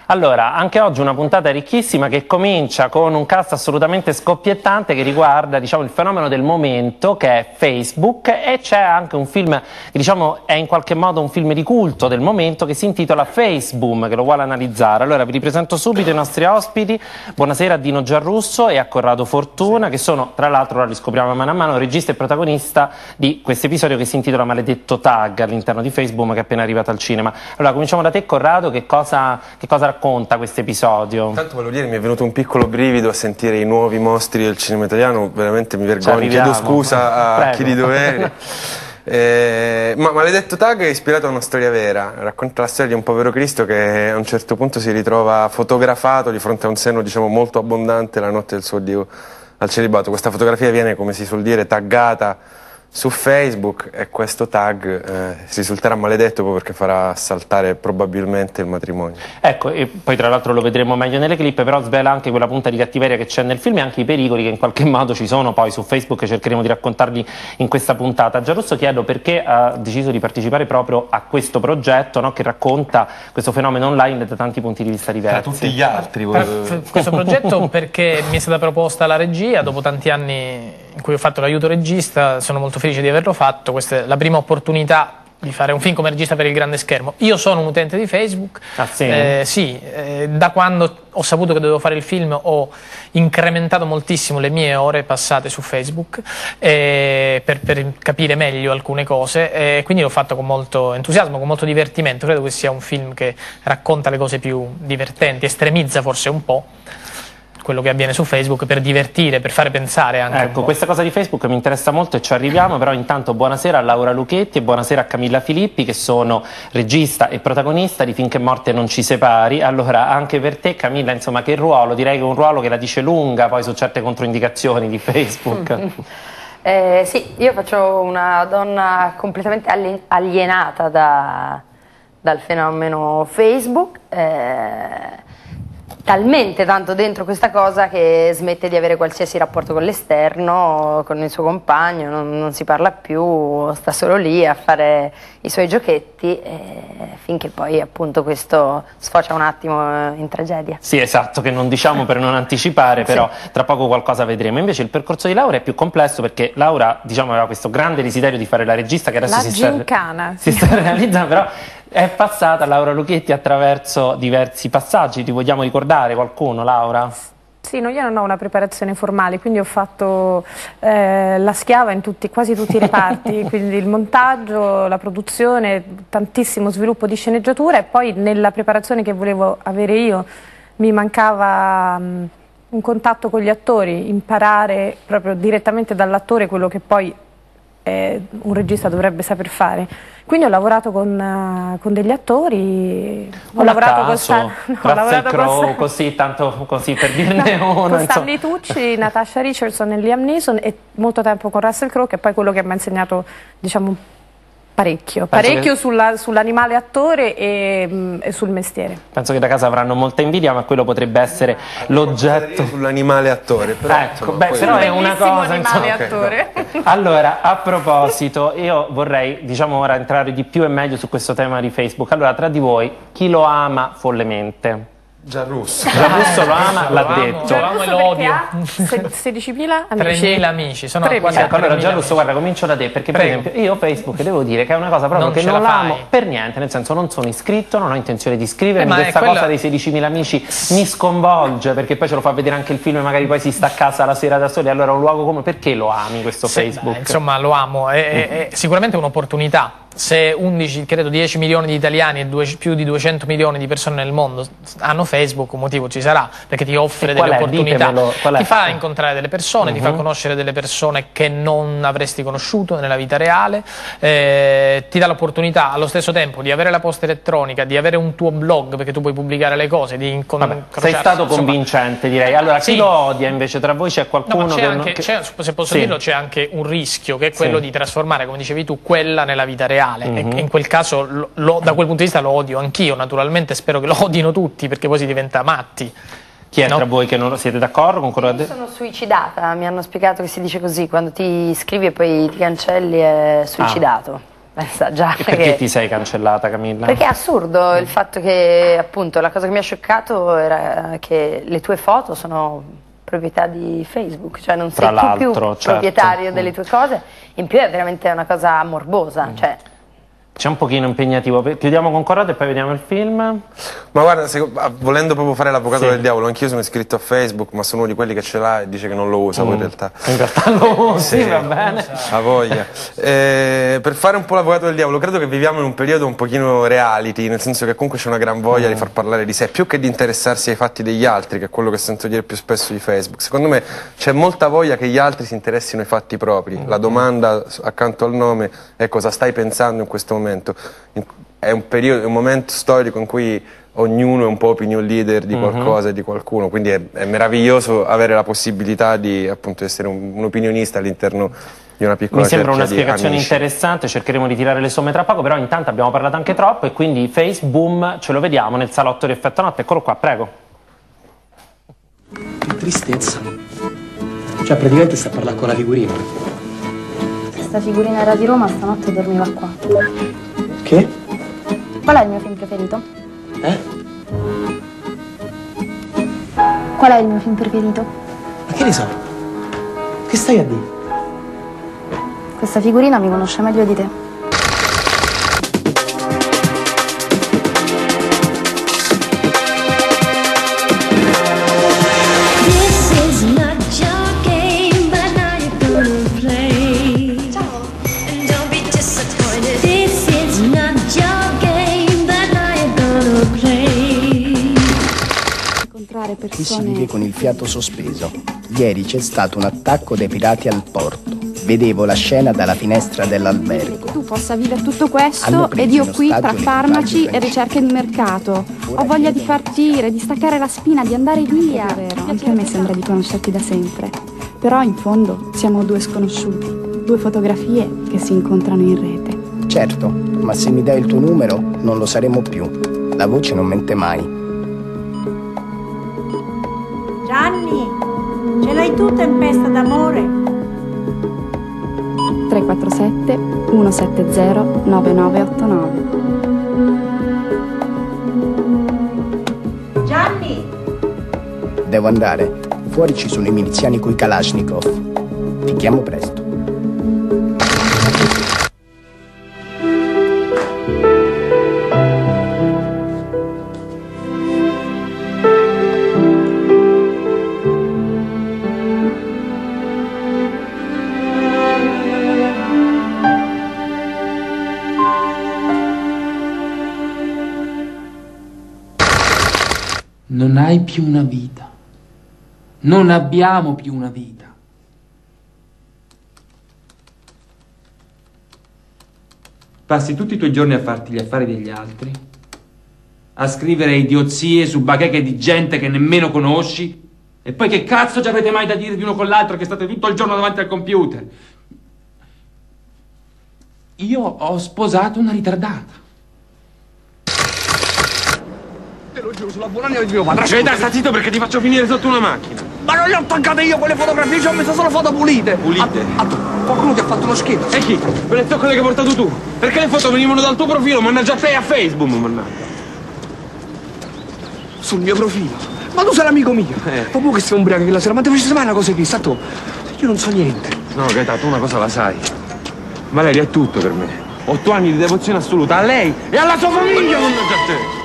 Allora, anche oggi una puntata ricchissima che comincia con un cast assolutamente scoppiettante che riguarda, diciamo, il fenomeno del momento che è Facebook, e c'è anche un film che, diciamo, è in qualche modo un film di culto del momento che si intitola Faceboom, che lo vuole analizzare. Allora vi ripresento subito i nostri ospiti. Buonasera a Dino Giarrusso e a Corrado Fortuna, che sono, tra l'altro, ora li scopriamo mano a mano, regista e protagonista di questo episodio che si intitola Maledetto Tag all'interno di Faceboom, che è appena arrivato al cinema. Allora cominciamo da te, Corrado. Che cosa racconta questo episodio? Tanto volevo dire, mi è venuto un piccolo brivido a sentire i nuovi mostri del cinema italiano, veramente mi vergogno, chiedo scusa a chi di dovere. Ma Maledetto Tag è ispirato a una storia vera, racconta la storia di un povero Cristo che a un certo punto si ritrova fotografato di fronte a un seno, diciamo, molto abbondante la notte del suo addio al celibato. Questa fotografia viene, come si suol dire, taggata su Facebook e questo tag risulterà maledetto proprio perché farà saltare probabilmente il matrimonio. Ecco, e poi tra l'altro lo vedremo meglio nelle clip, però svela anche quella punta di cattiveria che c'è nel film e anche i pericoli che in qualche modo ci sono poi su Facebook, e cercheremo di raccontarli in questa puntata. Giarrusso, chiedo perché ha deciso di partecipare proprio a questo progetto, no, che racconta questo fenomeno online da tanti punti di vista diversi. Da tutti gli altri. Questo progetto perché mi è stata proposta la regia dopo tanti anni in cui ho fatto l'aiuto regista, sono molto felice di averlo fatto. Questa è la prima opportunità di fare un film come regista per il grande schermo. Io sono un utente di Facebook. Ah, sì? Sì, da quando ho saputo che dovevo fare il film ho incrementato moltissimo le mie ore passate su Facebook per capire meglio alcune cose, e quindi l'ho fatto con molto entusiasmo, con molto divertimento. Credo che sia un film che racconta le cose più divertenti, estremizza forse un po' quello che avviene su Facebook per divertire, per fare pensare anche. Ecco, questa cosa di Facebook mi interessa molto e ci arriviamo, però intanto buonasera a Laura Luchetti e buonasera a Camilla Filippi, che sono regista e protagonista di Finché Morte non ci separi. Allora, anche per te, Camilla, insomma, che ruolo? Direi che è un ruolo che la dice lunga poi su certe controindicazioni di Facebook. Sì, io faccio una donna completamente alienata dal fenomeno Facebook, talmente tanto dentro questa cosa che smette di avere qualsiasi rapporto con l'esterno, con il suo compagno, non si parla più, sta solo lì a fare i suoi giochetti, finché poi appunto questo sfocia un attimo in tragedia. Sì, esatto, che non diciamo per non anticipare, però sì, tra poco qualcosa vedremo. Invece il percorso di Laura è più complesso, perché Laura, diciamo, aveva questo grande desiderio di fare la regista che adesso si sta realizzando, però è passata Laura Luchetti attraverso diversi passaggi. Ti vogliamo ricordare qualcuno, Laura? Sì, no, io non ho una preparazione formale, quindi ho fatto la schiava in quasi tutti i reparti, quindi il montaggio, la produzione, tantissimo sviluppo di sceneggiatura, e poi nella preparazione che volevo avere io mi mancava un contatto con gli attori, imparare proprio direttamente dall'attore quello che poi un regista dovrebbe saper fare. Quindi ho lavorato con degli attori, ho lavorato con così, tanto così per dirne uno. Con Stanley Tucci, Natasha Richardson e Liam Neeson, e molto tempo con Russell Crowe, che è poi quello che mi ha insegnato, diciamo, parecchio sull'animale attore e sul mestiere. Penso che da casa avranno molta invidia, ma quello potrebbe essere l'oggetto. Sull'animale attore, però, ecco, però è una cosa, insomma, attore. Allora, a proposito, io vorrei, diciamo, ora entrare di più e meglio su questo tema di Facebook. Allora, tra di voi, chi lo ama follemente? Giarrusso. Giarrusso lo ama, l'ha detto. Lo amo e lo odio. 16.000 amici. 3.000 amici, sono quasi. Ecco, allora Giarrusso, guarda, comincio da te, perché per esempio io Facebook devo dire che è una cosa proprio che non l'amo per niente, nel senso, non sono iscritto, non ho intenzione di iscrivermi, questa cosa dei 16.000 amici mi sconvolge, perché poi ce lo fa vedere anche il film e magari poi si sta a casa la sera da soli. Allora, un luogo come, perché lo ami questo Facebook? Insomma, lo amo, è sicuramente un'opportunità. Se 10 milioni di italiani e più di 200 milioni di persone nel mondo hanno Facebook, un motivo ci sarà, perché ti offre delle opportunità, ti fa incontrare delle persone, ti fa conoscere delle persone che non avresti conosciuto nella vita reale, ti dà l'opportunità allo stesso tempo di avere la posta elettronica, di avere un tuo blog, perché tu puoi pubblicare le cose, di sei stato convincente, direi. Allora, chi lo odia invece? Tra voi c'è qualcuno se posso dirlo, c'è anche un rischio, che è quello di trasformare, come dicevi tu, quella nella vita reale. E in quel caso, da quel punto di vista, lo odio anch'io. Naturalmente spero che lo odino tutti, perché poi si diventa matti. Chi è tra voi che non siete d'accordo con quello? Io sono suicidata, mi hanno spiegato che si dice così, quando ti iscrivi e poi ti cancelli è suicidato. pensa già. E perché ti sei cancellata, Camilla? Perché è assurdo il fatto che, appunto, la cosa che mi ha scioccato era che le tue foto sono proprietà di Facebook, cioè non sei tu più proprietario delle tue cose, in più è veramente una cosa morbosa, cioè... C'è un pochino impegnativo. Chiudiamo con Corrado e poi vediamo il film. Ma guarda, volendo proprio fare l'avvocato del diavolo, anch'io sono iscritto a Facebook, ma sono uno di quelli che ce l'ha e dice che non lo usa poi in realtà. In realtà lo usi, va bene. Ha voglia. Per fare un po' l'avvocato del diavolo, credo che viviamo in un periodo un pochino reality, nel senso che comunque c'è una gran voglia di far parlare di sé, più che di interessarsi ai fatti degli altri, che è quello che sento dire più spesso di Facebook. Secondo me c'è molta voglia che gli altri si interessino ai fatti propri. La domanda accanto al nome è: cosa stai pensando in questo momento? È un periodo, è un momento storico in cui ognuno è un po' opinion leader di qualcosa e di qualcuno, quindi è meraviglioso avere la possibilità di appunto essere un opinionista all'interno di una piccola cerchia. Mi sembra una spiegazione amici. Interessante, cercheremo di tirare le somme tra poco, però intanto abbiamo parlato anche troppo e quindi Facebook ce lo vediamo nel salotto di Effetto Notte. Eccolo qua, prego. Che tristezza. Cioè praticamente sta a parlare con la figurina. Questa figurina era di Roma, stanotte dormiva qua. Che? Qual è il mio film preferito? Qual è il mio film preferito? Ma che ne so? Che stai a dire? Questa figurina mi conosce meglio di te. Qui si vive con il fiato sospeso. Ieri c'è stato un attacco dei pirati al porto. Vedevo la scena dalla finestra dell'albergo. Tu possa vivere tutto questo ed io qui tra farmaci e ricerche di mercato. Ho voglia di partire, di staccare la spina, di andare via. È vero, anche a me sembra di conoscerti da sempre. Però in fondo siamo due sconosciuti, due fotografie che si incontrano in rete. Certo, ma se mi dai il tuo numero non lo saremo più. La voce non mente mai. Gianni, ce l'hai tu Tempesta d'amore? 347 170 9989. Gianni! Devo andare. Fuori ci sono i miliziani coi Kalashnikov. Ti chiamo presto. Non hai più una vita. Non abbiamo più una vita. Passi tutti i tuoi giorni a farti gli affari degli altri, a scrivere idiozie su bacheche di gente che nemmeno conosci, e poi che cazzo ci avete mai da dirvi uno con l'altro che state tutto il giorno davanti al computer? Io ho sposato una ritardata. Te lo giuro, sulla buona di mio padre. Dai, sta zitto perché ti faccio finire sotto una macchina. Ma non le ho toccate io quelle fotografie, ci ho messo solo foto pulite. Pulite? Qualcuno ti ha fatto uno scherzo. E chi? Quelle sono quelle che hai portato tu. Perché le foto venivano dal tuo profilo, mannaggia a te e a Facebook, mannaggia. Sul mio profilo? Ma tu sei l'amico mio. Dopo che sei ubriaco che la sera, ma ti facessi mai una cosa che sa tu? Io non so niente. No, Gaeta, tu una cosa la sai. Valeria è tutto per me. 8 anni di devozione assoluta a lei e alla sua famiglia, mannaggia a te.